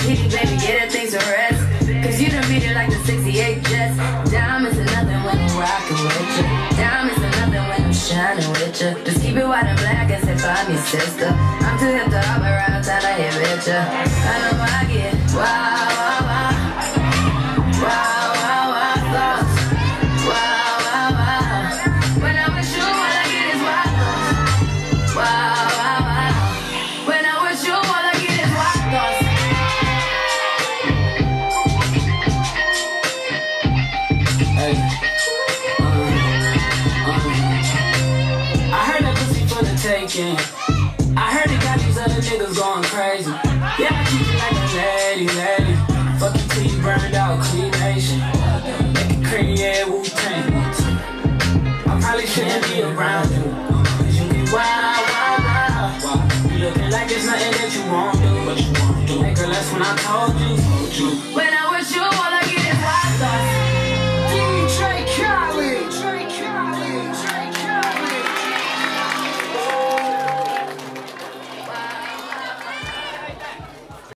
Kitty baby, get her things to rest. Cause you done beat it like the 68 Jets. Diamonds are nothing when I'm rockin' with you. Diamonds are nothing when I'm shining with you. Just keep it white and black as if I'm your sister. I'm too hip to hop around time to hit with ya. I know I get wow, wow, wow. Wow, wow, wow, thoughts. Wow, wow, wow. When I'm with you, all I get is wild thoughts. Wow, wow, wow. When I'm with you, all I get is wild thoughts. Hey. I heard that pussy for the taking. I heard it got these other niggas going crazy. Yeah, I treat you like a lady, lady. Fuck you till you burned out, clean nation. Make it cream, yeah, Wu-Tang. I probably shouldn't be around you. Cause you be wild, wild, wild. You looking like it's nothing that you won't do. Hey girl, that's when I told you. When I'm with you, all I get is wild thoughts.